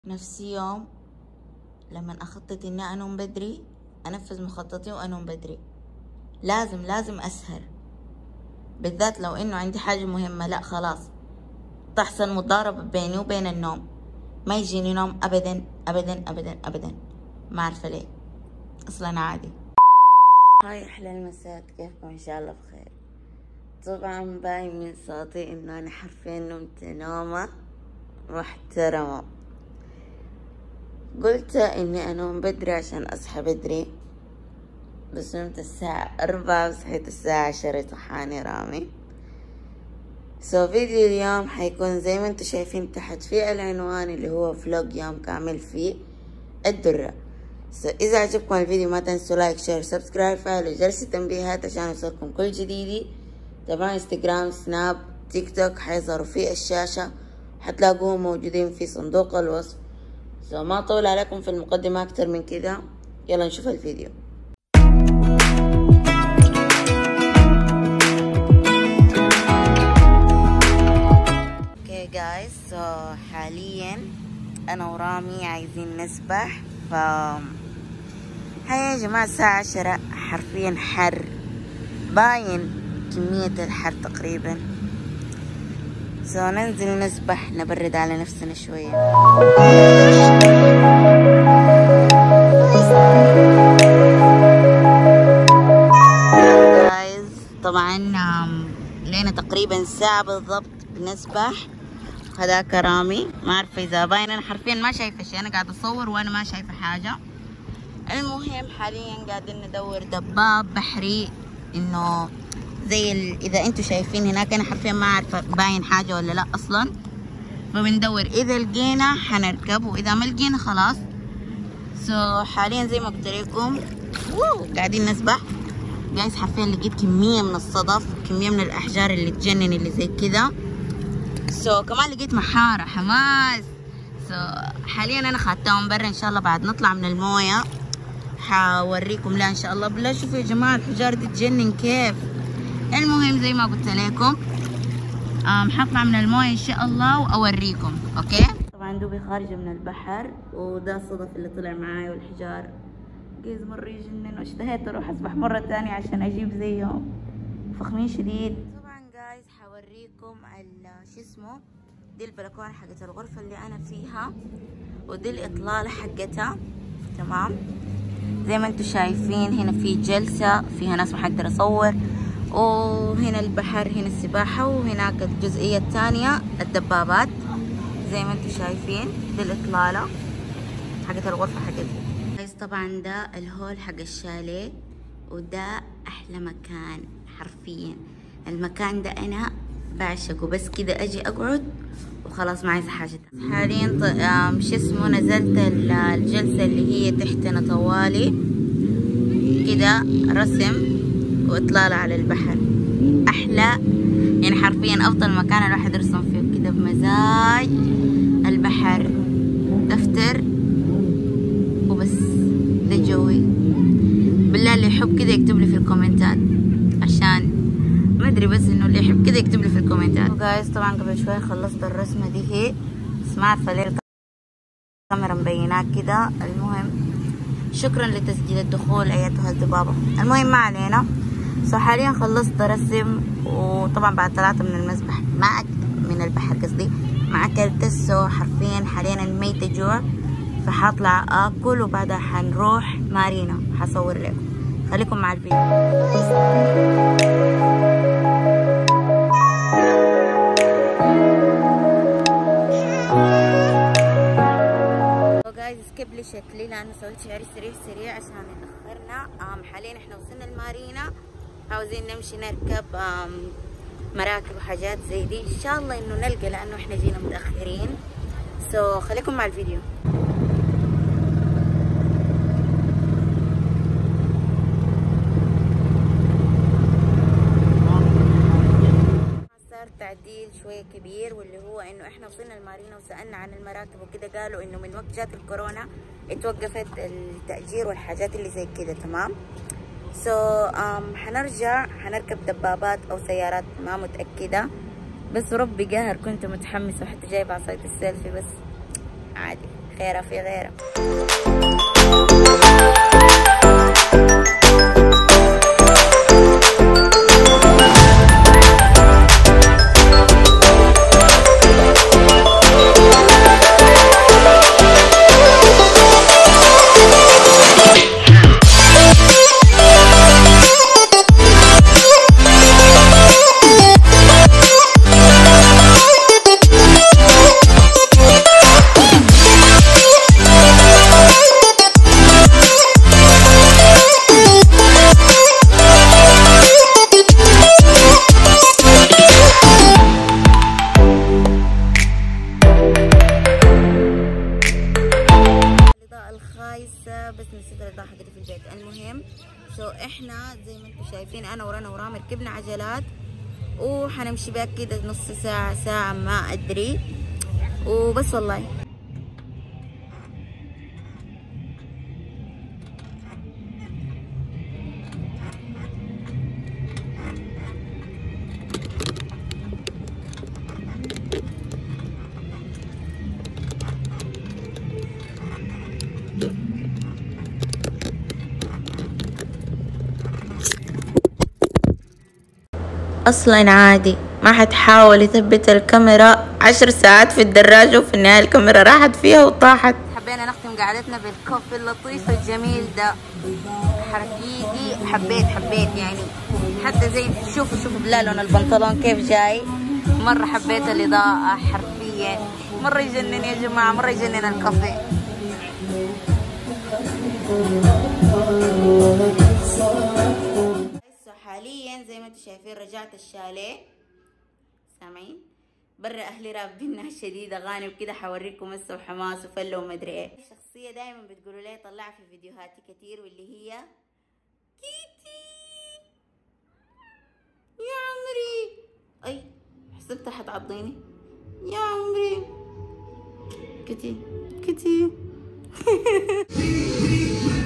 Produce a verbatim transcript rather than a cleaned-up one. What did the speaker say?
نفس يوم لما أخطط إني أنوم بدري أنفذ مخططي وأنوم بدري. لازم لازم أسهر، بالذات لو إنه عندي حاجة مهمة. لا خلاص تحصل مضاربة بيني وبين النوم، ما يجيني نوم أبدا أبدا أبدا أبدا. ما عارفة ليه، أصلا عادي. هاي أحلى المسات، كيفكم؟ إن شاء الله بخير. طبعا باين من صوتي إنه أنا حرفيا نمت نومة محترمة. قلت إني أنوم بدري عشان أصحى بدري، بس نمت الساعة أربعة وصحيت الساعة عشرة طحاني رامي. سو فيديو اليوم حيكون زي ما انتو شايفين تحت في العنوان اللي هو فلوج يوم كامل في الدرة. سو إذا عجبكم الفيديو ما تنسوا لايك شير سبسكرايب فعلوا جرس التنبيهات عشان يوصلكم كل جديدي. طبعا انستغرام سناب تيك توك حيظهروا في الشاشة، حتلاقوهم موجودين في صندوق الوصف. سو ما طول عليكم في المقدمة أكتر من كده، يلا نشوف الفيديو. اوكي جايز، سو حاليا أنا ورامي عايزين نسبح. ف هيا يا جماعة الساعة عشرة، حرفيا حر، باين كمية الحر تقريبا. سو ننزل نسبح نبرد على نفسنا شوية. جايز طبعا لينا تقريبا ساعة بالضبط بنسبح. هذاك رامي، ما عارفة إذا باين، أنا حرفيا ما شايفة شيء، أنا قاعدة أصور وأنا ما شايفة حاجة. المهم حاليا قاعدين ندور دباب بحري، إنه زي ال... إذا أنتوا شايفين هناك، أنا حرفيا ما عارفة باين حاجة ولا لا أصلا. فبندور، إذا لقينا حنركب وإذا ما لقينا خلاص. سو حاليا زي ما قلت لكم قاعدين نسبح. جايز حرفيا لقيت كمية من الصدف، كمية من الأحجار اللي تجنن اللي زي كذا. سو كمان لقيت محارة حماس. سو حاليا أنا خدتهم برا، إن شاء الله بعد نطلع من الموية حوريكم. لا إن شاء الله بالله شوفوا يا جماعة الحجار دي تجنن كيف. المهم زي ما قلت لكم حطلع من المويه ان شاء الله واوريكم. اوكي طبعا دوبي خارجه من البحر، وده الصدف اللي طلع معايا والحجار جيز مره يجنن، واشتهيت اروح اسبح مره ثانيه عشان اجيب زيهم، فخمين شديد. طبعا جايز حوريكم شو اسمه، دي البلكونه حقت الغرفه اللي انا فيها، ودي الاطلاله حقتها. تمام زي ما انتم شايفين، هنا في جلسه فيها ناس ما حقدر اصور، وهنا البحر، هنا السباحة، وهناك الجزئية الثانية الدبابات زي ما انتم شايفين. دي الإطلالة حقت الغرفة حقتي. طبعا ده الهول حق الشاليه، وده أحلى مكان حرفيا. المكان ده أنا بعشقه، بس كده أجي أقعد وخلاص ما عايزة حاجة. حاليا شو اسمه نزلت الجلسة اللي هي تحتنا طوالي كده، رسم واطلالة على البحر. احلى يعني حرفيا افضل مكان الواحد يرسم فيه كده بمزاج البحر، دفتر وبس. ده جوي. بالله اللي يحب كده يكتب لي في الكومنتات، عشان ما ادري، بس انه اللي يحب كده يكتب لي في الكومنتات. جايز طبعا قبل شوي خلصت الرسمه دي، هي بس ما عارفه ليه الكاميرا مبيناك كده. المهم شكرا لتسجيل الدخول ايتها الذبابه. المهم ما علينا. سو حاليا خلصت رسم، وطبعا بعد ثلاثة من المسبح ما أك... من البحر قصدي ما أكلت. سو حرفيا حاليا الميتة جوع، فحطلع آكل وبعدها حنروح مارينا حصور لكم. خليكم مع الفيديو. جايز سكيب لي شكلي لأنه سويت شعري سريع سريع عشان نأخرنا. حاليا احنا وصلنا المارينا، عاوزين نمشي نركب مراكب وحاجات زي دي. ان شاء الله انه نلقى، لانه احنا جينا متاخرين. سو so, خليكم مع الفيديو. صار تعديل شويه كبير، واللي هو انه احنا وصلنا المارينا وسالنا عن المراكب وكده، قالوا انه من وقت جات الكورونا اتوقفت التاجير والحاجات اللي زي كده. تمام. سو so, um, حنرجع حنركب دبابات او سيارات، ما متاكده، بس ربي قاهر كنت متحمسه وحتى جايبه عصايه السيلفي، بس عادي غيرها في غيرها. بس نسيت الإضاءة حقتي في البيت. المهم سو احنا زي ما انتم شايفين انا ورانا ورام ركبنا عجلات وحنمشي بها كده نص ساعة ساعة ما ادري وبس والله. اصلا عادي ما حتحاول يثبت الكاميرا عشر ساعات في الدراجة وفي النهاية الكاميرا راحت فيها وطاحت. حبينا نختم قعدتنا بالكوفي اللطيف الجميل ده حقيقي. حبيت حبيت يعني حتى زي شوفوا شوفوا بلا لون البنطلون كيف جاي. مرة حبيت الإضاءة حرفيا مرة يجنن يا جماعة مرة يجنن الكوفي. حاليا زي ما انتم شايفين رجعت الشاليه سامعين برا اهلي رابينها شديد اغاني وكده حوريكم هسه وحماس وفله ومدري ايه. شخصيه دائما بتقولوا لي طلعها في فيديوهاتي كتير واللي هي كيتي يا عمري. اي حسبتها حتعضيني يا عمري. كيتي كيتي